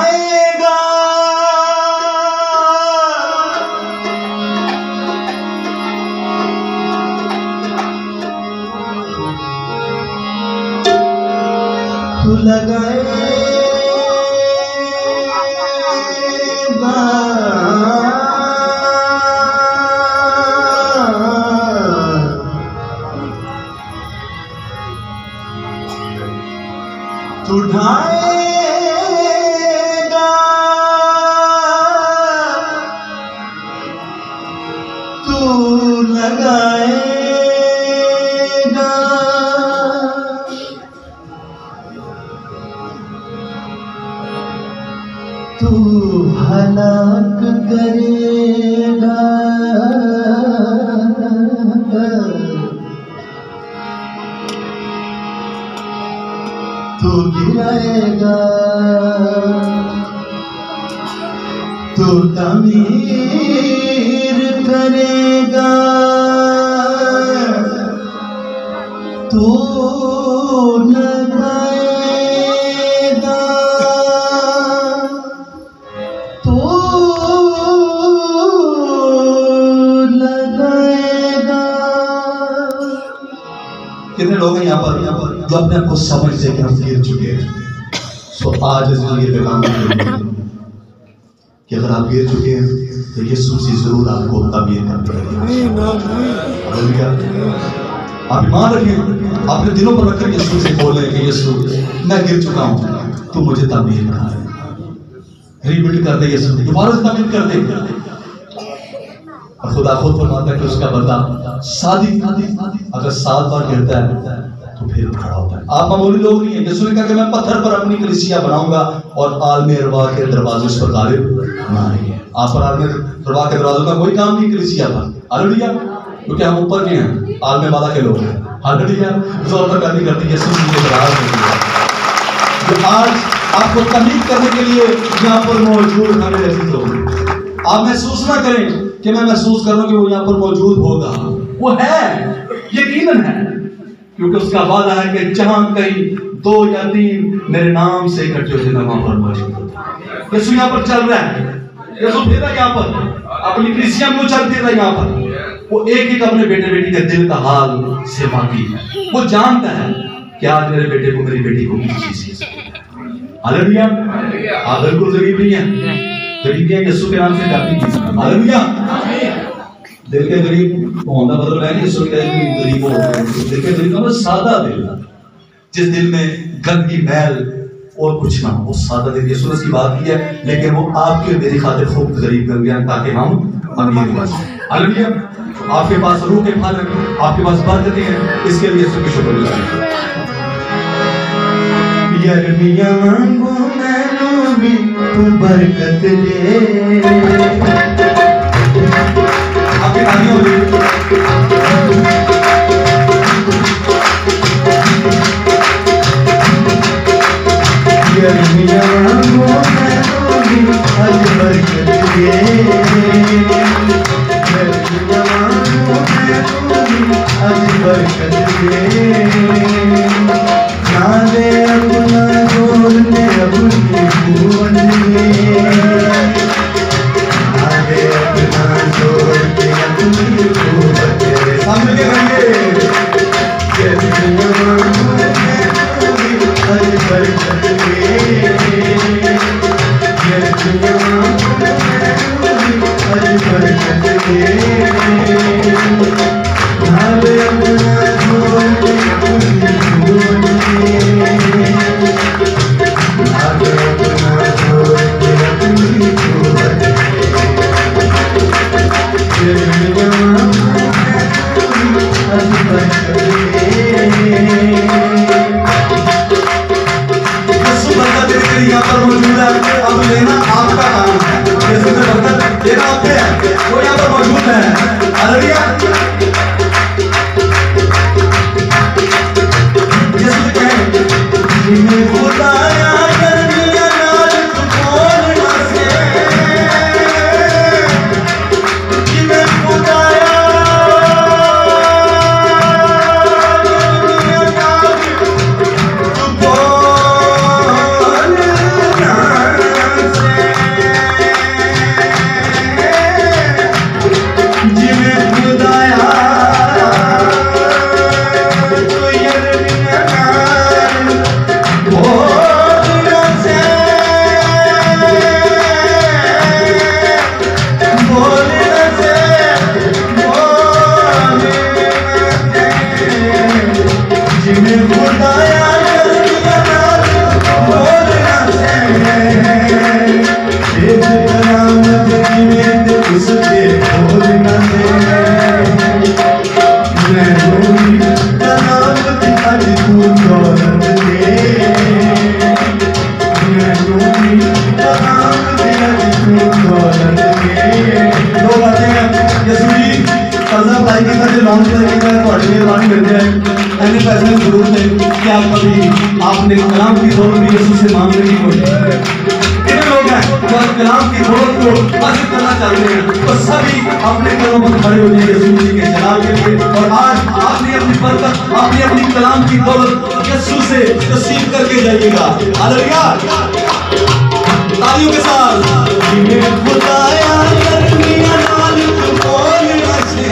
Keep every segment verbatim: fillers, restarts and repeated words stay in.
ढाएगा तू लगाएगा तू ढाएगा तू लगाएगा तू हलाक करेगा तू गिराएगा तू तमीर करेगा तू लगाएगा तू लगाएगा। कितने लोग हैं यहाँ पर जो अपने आप को समझते कि हम गिर चुके हैं? सो आज इस लिए पैगाम कि अगर आप गिर चुके हैं तो यीशु से जरूर आपको तबीयत करनी है। आप ईमान रखिए, अपने दिलों पर रखकर यीशु से बोले कि यीशु मैं गिर चुका हूँ, तू मुझे तबीयत कर, रीबिल्ड कर दे यीशु, दोबारा से तबीयत कर दे। और खुदा खुद फरमाता है कि उसका बंदा शादी अगर सात बार गिरता है तो फिर खड़ा होता है। आप मामूली लोग नहीं है। यीशु ने कहा कि मैं पत्थर पर अपनी कलीसिया बनाऊंगा और आलम अरवाह के दरवाजे उस पर गालिब ना आएंगे। आप पर आलम अरवाह के दरवाजों का कोई काम नहीं कलीसिया पर। हालेलुया, क्योंकि हम ऊपर के हैं, आलम वाला के लोग हैं। हालेलुया, जोर पर गाली करती है यीशु की बराबर होती है। जो आज आपको तमीज़ करने के लिए यहाँ पर मौजूद हमें अजीज लोग, आप महसूस ना करें कि मैं महसूस करूं कि वो यहाँ पर मौजूद होगा। वो है, यकीनन है, क्योंकि उसका वादा है कि जहां कहीं दो या तीन मेरे नाम से इकट्ठे होते हैं वहां पर मौजूद होता है। यीशु यहाँ पर चल रहा है, यीशु फिर रहा यहाँ पर, अपनी कलीसिया में चल फिर रहा यहाँ पर। वो एक एक अपने बेटे बेटी के दिल का हाल से वाकिफ है। वो जानता है कि आज मेरे बेटे को मेरी बेटी को किसी चीज से हालेलुया। आप बिल्कुल गरीब नहीं है, गरीबियां यीशु के नाम से जाती हैं। हालेलुया, दिल के गरीब होना मतलब है यीशु के गरीब हो, दिल के गरीब मतलब सादा दिल, जिस दिल में गंदगी मैल और कुछ ना हो, वो सादा दिल। यीशु ने इसकी बात की है, लेकिन वो आपके मेरी खातिर खूब गरीब कर गया ताकि हम अमीर बन जाएं। हालेलुया, आपके पास रूह के फल, आपके पास बरकतें हैं, इसके लिए यीशु की शुक्रगुजार हैं। यरमिया मांगो मैनू भी तू बरकत दे, आपके तालियों में यरमिया मांगो मैनू भी आज बरकत दे, यरमिया मांगो मैनू भी आज बरकत दे। ना दे अपना जोर ने अपनी कुवत में, ना एडवांस लगेगा थोड़ी मेहरबानी करते हैं ऐसे पैसे जरूर है कि आप कभी आपने कलाम की दौलत भी यीशु से मांगने की कोशिश करें। कितने लोग हैं जो कलाम की दौलत को हासिल करना चाहते हैं, तो सभी अपने कदमों पर खड़े हो जाइए यीशु मसीह के जलाल के लिए। और आज आपने अपनी बरकत, आपने अपनी कलाम की दौलत यीशु से नसीब करके जाइएगा। हालेलुया, तालियों के साथ। खुदाया करनिया नाल बोल नशे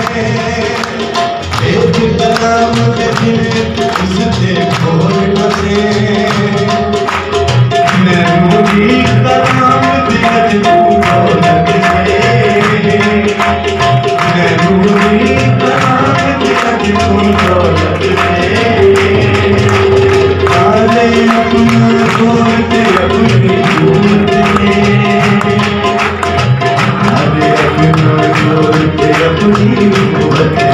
एक कलाम के दिल उससे बोल नशे मैं रूही कलाम दिल बोल नशे मैं रूही कलाम दिल बोल नशे आले अपना बोलते अपनी बोलते आले अपना बोलते अपनी बोलते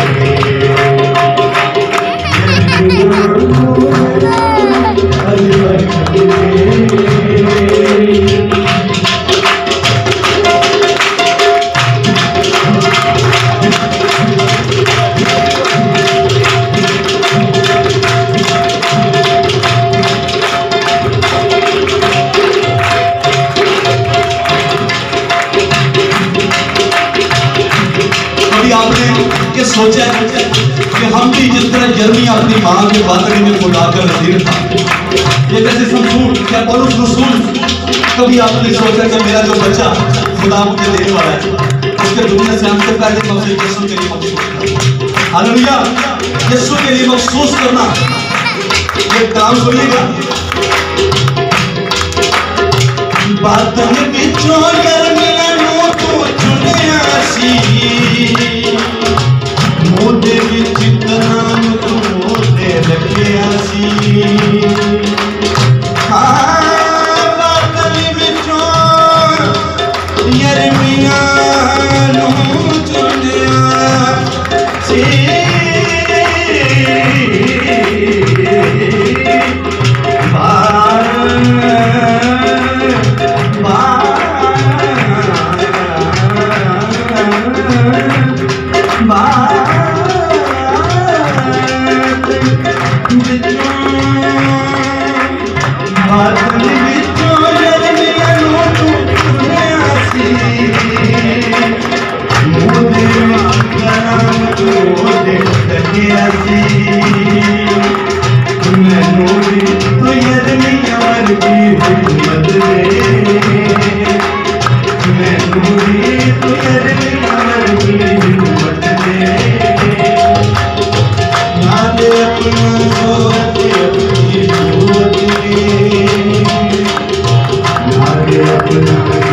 सोचा कि हम भी जिस तरह यिर्मयाह अपनी मां के बातरी में खुदा का नज़ीर था, ये जैसे समसूल या पौलुस रसूल, कभी आपने सोचा कि मेरा जो बच्चा खुदा मुझे देने वाला है उसके दुनिया से आने से पहले मैं उसे यीशु के लिए मखसूस करूं। हालेलुया, यीशु के लिए मखसूस करना, ये काम सुनिएगा। बातों में बिचों यिर्मयाह नु तू चुनिया सी मोदे विच कलाम तू मोदे रखिया सी हाँ बादल विचों यिर्मयाह नू चुनिया सी अपना